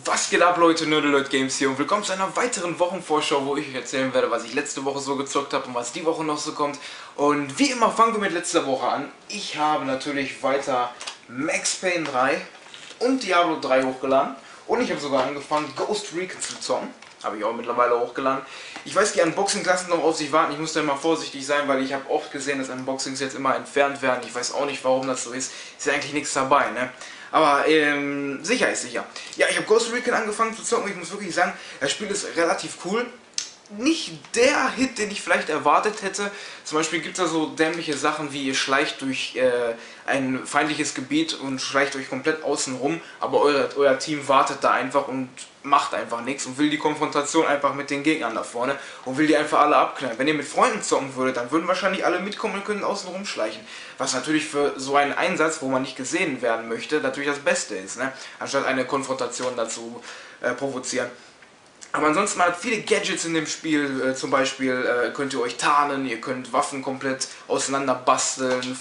Was geht ab, Leute? Nerdeloid Games hier und willkommen zu einer weiteren Wochenvorschau, wo ich euch erzählen werde, was ich letzte Woche so gezockt habe und was die Woche noch so kommt. Und wie immer fangen wir mit letzter Woche an. Ich habe natürlich weiter Max Payne 3 und Diablo 3 hochgeladen. Und ich habe sogar angefangen, Ghost Recon zu zocken. Habe ich auch mittlerweile hochgeladen. Ich weiß, die Unboxing-Klassen noch auf sich warten. Ich muss da immer vorsichtig sein, weil ich habe oft gesehen, dass Unboxings jetzt immer entfernt werden. Ich weiß auch nicht, warum das so ist. Ist ja eigentlich nichts dabei, ne? Aber sicher ist sicher. Ja, ich habe Ghost Recon angefangen zu zocken. Ich muss wirklich sagen, das Spiel ist relativ cool. Nicht der Hit, den ich vielleicht erwartet hätte. Zum Beispiel gibt es da so dämliche Sachen wie ihr schleicht durch ein feindliches Gebiet und schleicht euch komplett außen rum, aber euer Team wartet da einfach und macht einfach nichts und will die Konfrontation einfach mit den Gegnern da vorne und will die einfach alle abknallen. Wenn ihr mit Freunden zocken würdet, dann würden wahrscheinlich alle mitkommen und können außen rumschleichen. Was natürlich für so einen Einsatz, wo man nicht gesehen werden möchte, natürlich das Beste ist, ne? Anstatt eine Konfrontation dazu provozieren. Aber ansonsten, man hat viele Gadgets in dem Spiel, zum Beispiel könnt ihr euch tarnen, ihr könnt Waffen komplett auseinander basteln,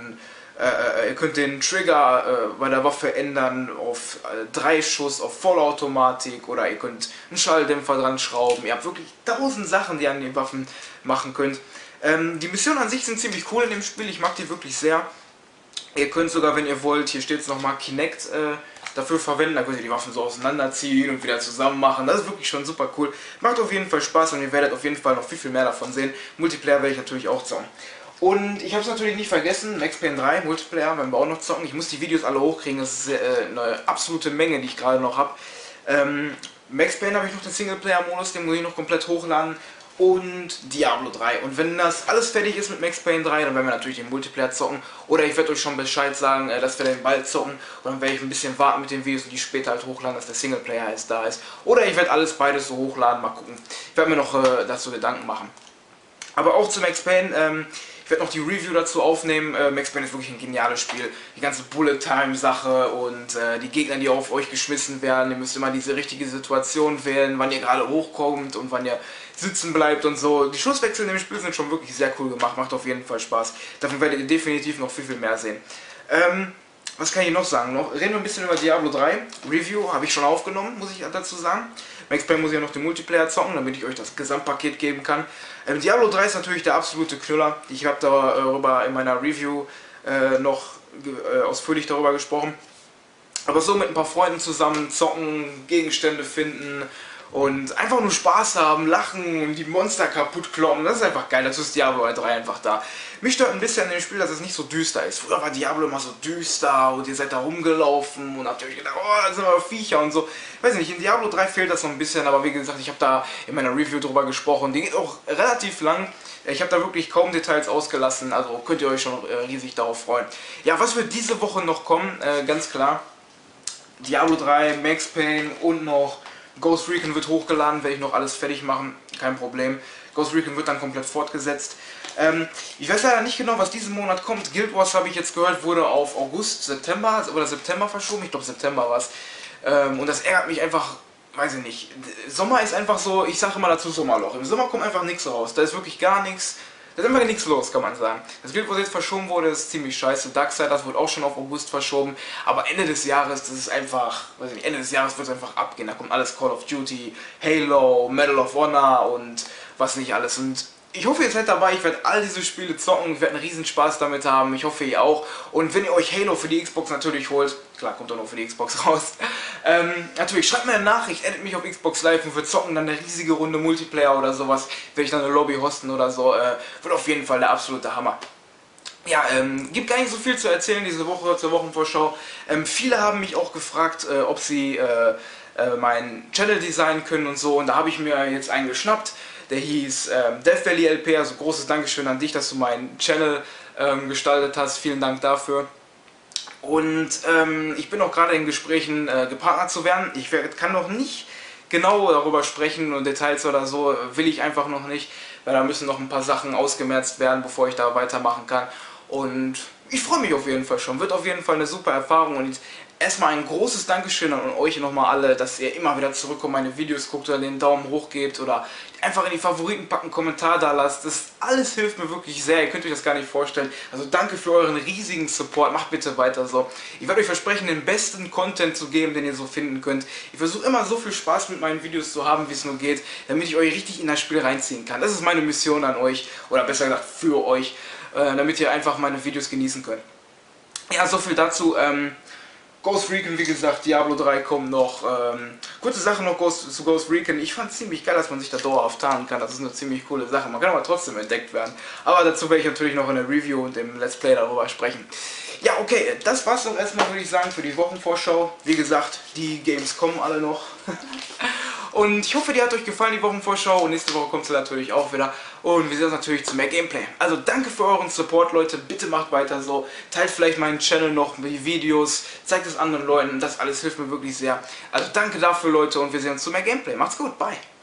ihr könnt den Trigger bei der Waffe ändern auf 3 Schuss, auf Vollautomatik, oder ihr könnt einen Schalldämpfer dran schrauben. Ihr habt wirklich 1000 Sachen, die ihr an den Waffen machen könnt. Die Missionen an sich sind ziemlich cool in dem Spiel, ich mag die wirklich sehr. Ihr könnt sogar, wenn ihr wollt, hier steht es nochmal, Kinect dafür verwenden, da könnt ihr die Waffen so auseinanderziehen und wieder zusammen machen. Das ist wirklich schon super cool. Macht auf jeden Fall Spaß und ihr werdet auf jeden Fall noch viel mehr davon sehen. Multiplayer werde ich natürlich auch zocken. Und ich habe es natürlich nicht vergessen, Max Payne 3, Multiplayer, werden wir auch noch zocken. Ich muss die Videos alle hochkriegen, das ist eine absolute Menge, die ich gerade noch habe. Max Payne habe ich noch den Singleplayer-Modus, den muss ich noch komplett hochladen. Und Diablo 3. Und wenn das alles fertig ist mit Max Payne 3, dann werden wir natürlich den Multiplayer zocken. Oder ich werde euch schon Bescheid sagen, dass wir den bald zocken. Und dann werde ich ein bisschen warten mit den Videos und die später halt hochladen, dass der Singleplayer jetzt da ist. Oder ich werde beides so hochladen, mal gucken. Ich werde mir noch dazu Gedanken machen. Aber auch zu Max Payne, ich werde noch die Review dazu aufnehmen. Max Payne ist wirklich ein geniales Spiel. Die ganze Bullet-Time-Sache und die Gegner, die auf euch geschmissen werden. Ihr müsst immer diese richtige Situation wählen, wann ihr gerade hochkommt und wann ihr sitzen bleibt und so. Die Schusswechsel in dem Spiel sind schon wirklich sehr cool gemacht. Macht auf jeden Fall Spaß. Davon werdet ihr definitiv noch viel mehr sehen. Was kann ich noch sagen? Reden wir ein bisschen über Diablo 3. Review habe ich schon aufgenommen, muss ich dazu sagen. Max Payne muss ich ja noch den Multiplayer zocken, damit ich euch das Gesamtpaket geben kann. Diablo 3 ist natürlich der absolute Knüller. Ich habe darüber in meiner Review noch ausführlich darüber gesprochen. Aber so mit ein paar Freunden zusammen zocken, Gegenstände finden und einfach nur Spaß haben, lachen und die Monster kaputt kloppen, das ist einfach geil. Dazu ist Diablo 3 einfach da. Mich stört ein bisschen an dem Spiel, dass es nicht so düster ist. Früher war Diablo immer so düster und ihr seid da rumgelaufen und habt euch gedacht, oh, da sind aber Viecher und so. Ich weiß nicht, in Diablo 3 fehlt das so ein bisschen, aber wie gesagt, ich habe da in meiner Review drüber gesprochen. Die geht auch relativ lang. Ich habe da wirklich kaum Details ausgelassen, also könnt ihr euch schon riesig darauf freuen. Ja, was wird diese Woche noch kommen? Ganz klar, Diablo 3, Max Payne und noch Ghost Recon wird hochgeladen, werde ich noch alles fertig machen, kein Problem. Ghost Recon wird dann komplett fortgesetzt. Ich weiß leider nicht genau, was diesen Monat kommt. Guild Wars, habe ich jetzt gehört, wurde auf September verschoben. Ich glaube September war es. Und das ärgert mich einfach, weiß ich nicht. Sommer ist einfach so, ich sage immer dazu Sommerloch. Im Sommer kommt einfach nichts raus. Da ist wirklich gar nichts. Da ist einfach nichts los, kann man sagen. Das Guild, was jetzt verschoben wurde, ist ziemlich scheiße. Darksiders wurde auch schon auf August verschoben. Aber Ende des Jahres, das ist einfach, weiß ich nicht, Ende des Jahres wird es einfach abgehen. Da kommt alles Call of Duty, Halo, Medal of Honor und was nicht alles. Und ich hoffe, ihr seid dabei, ich werde all diese Spiele zocken, ich werde einen riesen Spaß damit haben, ich hoffe ihr auch. Und wenn ihr euch Halo für die Xbox natürlich holt, klar, kommt doch nur für die Xbox raus, natürlich, schreibt mir eine Nachricht, addet mich auf Xbox Live und wir zocken dann eine riesige Runde Multiplayer oder sowas, werde ich dann eine Lobby hosten oder so, wird auf jeden Fall der absolute Hammer. Ja, gibt gar nicht so viel zu erzählen diese Woche zur Wochenvorschau. Viele haben mich auch gefragt, ob sie meinen Channel designen können und so, und da habe ich mir jetzt einen geschnappt. Der hieß Death Valley LP, also großes Dankeschön an dich, dass du meinen Channel gestaltet hast. Vielen Dank dafür. Und ich bin auch gerade in Gesprächen, gepartnert zu werden. Ich kann noch nicht genau darüber sprechen und Details oder so, will ich einfach noch nicht, weil da müssen noch ein paar Sachen ausgemerzt werden, bevor ich da weitermachen kann. Und ich freue mich auf jeden Fall schon, wird auf jeden Fall eine super Erfahrung und erstmal ein großes Dankeschön an euch nochmal alle, dass ihr immer wieder zurückkommt, meine Videos guckt oder den Daumen hoch gebt oder einfach in die Favoriten packen, Kommentar da lasst. Das alles hilft mir wirklich sehr, ihr könnt euch das gar nicht vorstellen. Also danke für euren riesigen Support, macht bitte weiter so. Ich werde euch versprechen, den besten Content zu geben, den ihr so finden könnt. Ich versuche immer so viel Spaß mit meinen Videos zu haben, wie es nur geht, damit ich euch richtig in das Spiel reinziehen kann. Das ist meine Mission an euch, oder besser gesagt für euch, damit ihr einfach meine Videos genießen könnt. Ja, so viel dazu. Ghost Recon, wie gesagt, Diablo 3 kommt noch. Kurze Sache noch zu Ghost Recon. Ich fand es ziemlich geil, dass man sich da dauerhaft tarnen kann. Das ist eine ziemlich coole Sache. Man kann aber trotzdem entdeckt werden. Aber dazu werde ich natürlich noch in der Review und im Let's Play darüber sprechen. Ja, okay, das war's doch erstmal, würde ich sagen, für die Wochenvorschau. Wie gesagt, die Games kommen alle noch. Und ich hoffe, die hat euch gefallen, die Wochenvorschau. Und nächste Woche kommt sie natürlich auch wieder. Und wir sehen uns natürlich zu mehr Gameplay. Also danke für euren Support, Leute. Bitte macht weiter so. Teilt vielleicht meinen Channel noch, die Videos. Zeigt es anderen Leuten. Das alles hilft mir wirklich sehr. Also danke dafür, Leute. Und wir sehen uns zu mehr Gameplay. Macht's gut. Bye.